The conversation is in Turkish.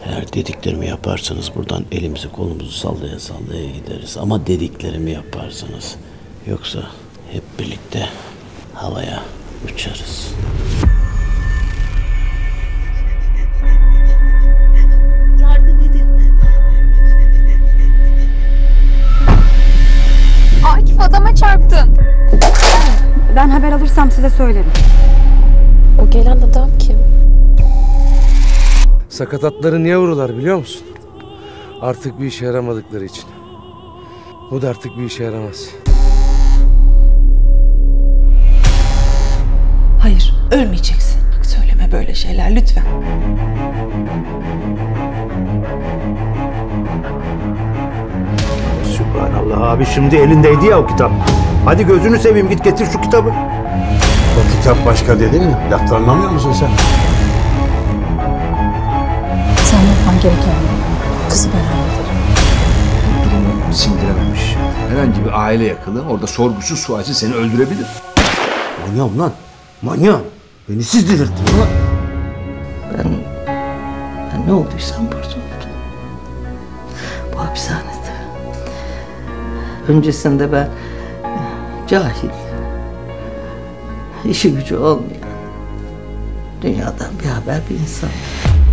Eğer dediklerimi yaparsanız buradan elimizi kolumuzu sallaya sallaya gideriz. Ama dediklerimi yaparsanız, yoksa hep birlikte havaya uçarız. Yardım edin. Akif, adama çarptın. Ben haber alırsam size söylerim. O gelen adam kim? Sakatatları niye vururlar biliyor musun? Artık bir işe yaramadıkları için. Bu da artık bir işe yaramaz. Hayır, ölmeyeceksin. Bak, söyleme böyle şeyler lütfen. Sübhanallah abi, şimdi elindeydi ya o kitap. Hadi gözünü seveyim, git getir şu kitabı. O kitap başka dedin mi? Laftan anlamıyor musun sen? Sen yapman gereken kızı ben hallederim. Durumu sindirememiş. Herhangi bir aile yakını orada sorgusuz sualsiz seni öldürebilir. Manyağım lan, manyağım. Beni siz delirttiniz lan. Ben ne olduysam burada oldum. Bu hapishanede. Öncesinde ben cahil, işi gücü olmayan, dünyadan bir haber bir insan.